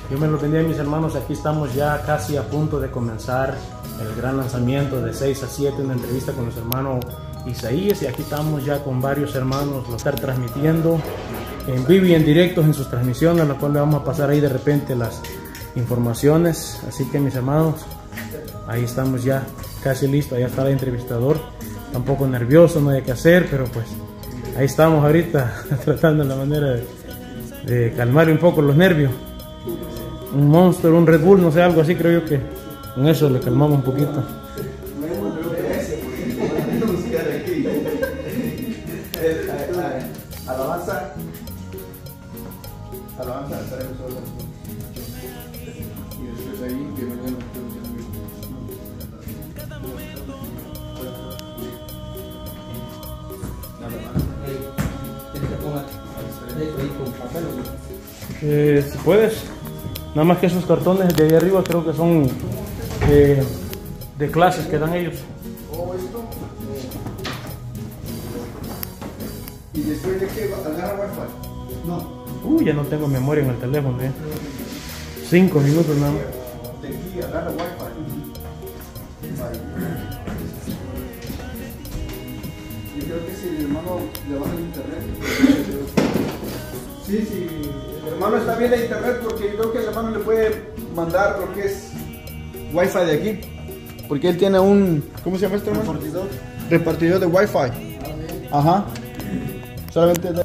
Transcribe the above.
Dios me lo bendiga, mis hermanos. Aquí estamos ya casi a punto de comenzar el gran lanzamiento de 6 a 7, una entrevista con los hermanos Isaías, y aquí estamos ya con varios hermanos, lo están transmitiendo en vivo y en directo en sus transmisiones, lo cual le vamos a pasar ahí de repente las informaciones. Así que, mis hermanos, ahí estamos ya casi listos. Allá está el entrevistador, está un poco nervioso, no hay qué hacer, pero pues ahí estamos ahorita tratando la manera de calmar un poco los nervios. Un Monster, un Red Bull, no sé, algo así, creo yo que con eso le calmamos un poquito. Alabanza, y después ahí que mañana si puedes, nada más que esos cartones de ahí arriba creo que son de clases que dan ellos. esto. Y después de que agarra Wi-Fi. No. Ya no tengo memoria en el teléfono, 5 minutos nada más. De aquí agarra Wi-Fi. Yo creo que si el hermano le baja el internet. Sí, el hermano está bien de internet, porque yo creo que el hermano le puede mandar lo que es Wi-Fi de aquí. Porque él tiene un, ¿cómo se llama este hermano? Repartidor de Wi-Fi. Ajá. Solamente